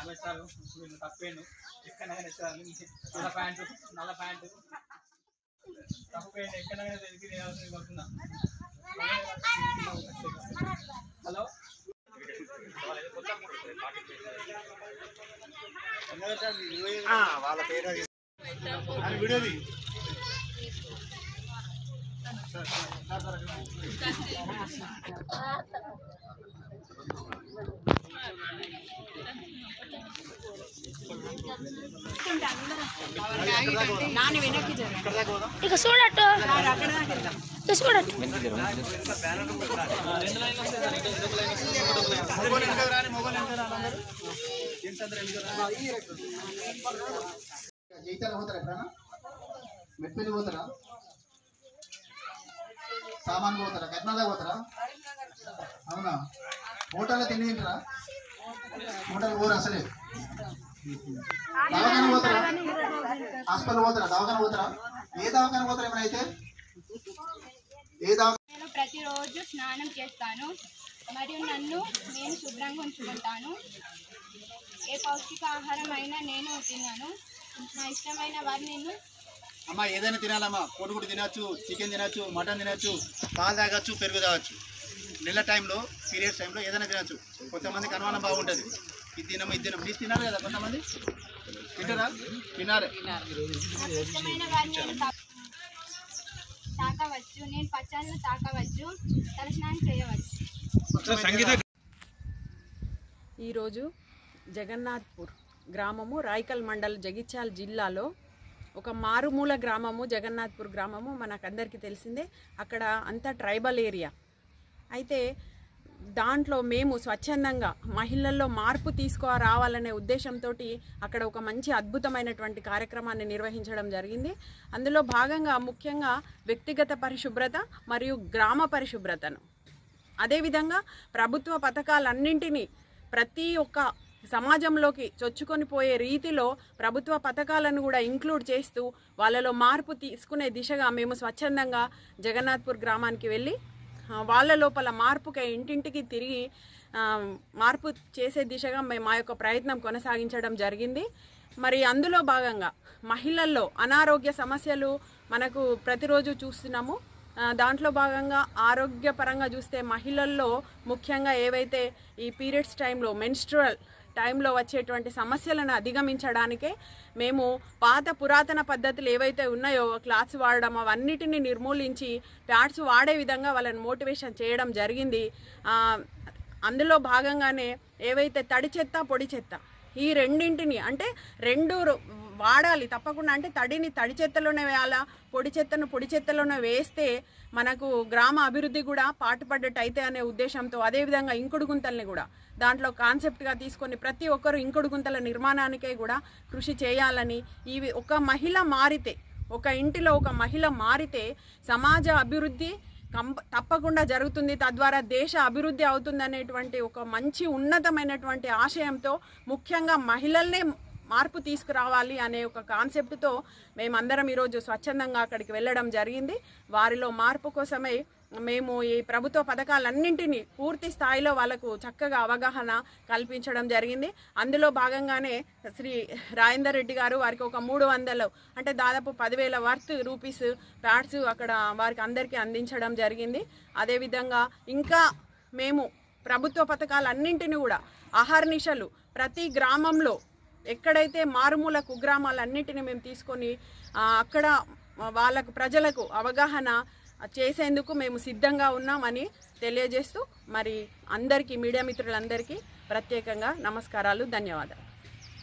సమస్యలు తప్పేను ఎక్కడైనా నల్ల ప్యాంటు తప్పేయండి ఎక్కడైనా తెలిసి కొడుతున్నా. హలో వాళ్ళ పేరు వీడియోది ఇక చూడట్టు ఇక చూడట్టు జైతాలు పోతారా ఎప్పుడన్నా మెట్పల్లి పోతారా సామాన్ పోతారా కర్నాటక పోతారా అవునా హోటల్లో తిండి తింటారా హోటల్ పోరు అసలే దవాఖాన పోతారా హాస్పిటల్ పోతారా దవాఖాన పోతారా ఏ దవాఖాన పోతారా ఏమైనా అయితే ఏ దవాఖాన నేను ప్రతిరోజు స్నానం చేస్తాను మరియు నన్ను నేను శుభ్రంగా ఉంచుకుంటాను. ఏ పౌష్టికాహారం అయినా నేను తిన్నాను. నా ఇష్టమైన వారు నేను అమ్మా ఏదైనా తినాలమ్మా కోడిగుడ్డు తినచ్చు చికెన్ తినచ్చు మటన్ తినచ్చు పాలు తాగచ్చు పెరుగు తాగచ్చు నెల టైంలో పీరియడ్స్ టైంలో ఏదైనా తినచ్చు. కొంతమందికి అనుమానం బాగుంటుంది ఇది తినము ఇది తినము నీకు తినాలి కదా కొంతమంది తింటారా తినాలి. నాకు ఇష్టమైన వారిని నేను తాకవచ్చు. నేను పచ్చళ్ళు తాకవచ్చు. తలస్నానం చేయవచ్చు. ఈరోజు జగన్నాథ్పూర్ గ్రామము రాయకల్ మండల్ జగిత్యాల జిల్లాలో ఒక మారుమూల గ్రామము జగన్నాథ్పూర్ గ్రామము మనకందరికీ తెలిసిందే. అక్కడ అంతా ట్రైబల్ ఏరియా అయితే దాంట్లో మేము స్వచ్ఛందంగా మహిళల్లో మార్పు తీసుకురావాలనే ఉద్దేశంతో అక్కడ ఒక మంచి అద్భుతమైనటువంటి కార్యక్రమాన్ని నిర్వహించడం జరిగింది. అందులో భాగంగా ముఖ్యంగా వ్యక్తిగత పరిశుభ్రత మరియు గ్రామ పరిశుభ్రతను అదేవిధంగా ప్రభుత్వ పథకాలన్నింటినీ ప్రతి ఒక్క సమాజంలోకి చొచ్చుకొని పోయే రీతిలో ప్రభుత్వ పథకాలను కూడా ఇంక్లూడ్ చేస్తూ వాళ్ళలో మార్పు తీసుకునే దిశగా మేము స్వచ్ఛందంగా జగన్నాథ్పూర్ గ్రామానికి వెళ్ళి వాళ్ళ లోపల మార్పుకై ఇంటింటికి తిరిగి మార్పు చేసే దిశగా మేము మా యొక్క ప్రయత్నం కొనసాగించడం జరిగింది. మరి అందులో భాగంగా మహిళల్లో అనారోగ్య సమస్యలు మనకు ప్రతిరోజు చూస్తున్నాము. దాంట్లో భాగంగా ఆరోగ్యపరంగా చూస్తే మహిళల్లో ముఖ్యంగా ఏవైతే ఈ పీరియడ్స్ టైంలో మెన్స్ట్రువల్ టైంలో వచ్చేటువంటి సమస్యలను అధిగమించడానికే మేము పాత పురాతన పద్ధతులు ఏవైతే ఉన్నాయో క్లాత్స్ వాడడం అవన్నిటిని నిర్మూలించి ప్యాడ్స్ వాడే విధంగా వాళ్ళని మోటివేషన్ చేయడం జరిగింది. అందులో భాగంగానే ఏవైతే తడి చెత్త పొడి చెత్త ఈ రెండింటిని అంటే రెండు వాడాలి తప్పకుండా. అంటే తడిని తడి చెత్తలోనే వేయాలా, పొడి చెత్తను పొడి చెత్తలోనే వేస్తే మనకు గ్రామ అభివృద్ధి కూడా పాటుపడ్డట్టు అయితే అనే ఉద్దేశంతో అదేవిధంగా ఇంకుడు గుంతల్ని కూడా దాంట్లో కాన్సెప్ట్గా తీసుకొని ప్రతి ఒక్కరు ఇంకుడు గుంతల నిర్మాణానికే కూడా కృషి చేయాలని, ఇవి ఒక మహిళ మారితే ఒక ఇంటిలో ఒక మహిళ మారితే సమాజ అభివృద్ధి తప్పకుండా జరుగుతుంది, తద్వారా దేశ అభివృద్ధి అవుతుందనేటువంటి ఒక మంచి ఉన్నతమైనటువంటి ఆశయంతో ముఖ్యంగా మహిళల్నే మార్పు తీసుకురావాలి అనే ఒక కాన్సెప్ట్తో మేమందరం ఈరోజు స్వచ్ఛందంగా అక్కడికి వెళ్ళడం జరిగింది. వారిలో మార్పు కోసమే మేము ఈ ప్రభుత్వ పథకాలన్నింటినీ పూర్తి స్థాయిలో వాళ్ళకు చక్కగా అవగాహన కల్పించడం జరిగింది. అందులో భాగంగానే శ్రీ రాజేందర్ రెడ్డి గారు వారికి ఒక 300 అంటే దాదాపు 10,000 వర్త్ రూపీస్ ప్యాడ్స్ అక్కడ వారికి అందరికీ అందించడం జరిగింది. అదేవిధంగా ఇంకా మేము ప్రభుత్వ పథకాలన్నింటినీ కూడా అహర్నిశలు ప్రతి గ్రామంలో ఎక్కడైతే మారుమూల కుగ్రామాలన్నింటినీ మేము తీసుకొని అక్కడ వాళ్ళకు ప్రజలకు అవగాహన చేసేందుకు మేము సిద్ధంగా ఉన్నామని తెలియజేస్తూ మరి అందరికీ మీడియా మిత్రులందరికీ ప్రత్యేకంగా నమస్కారాలు, ధన్యవాదాలు.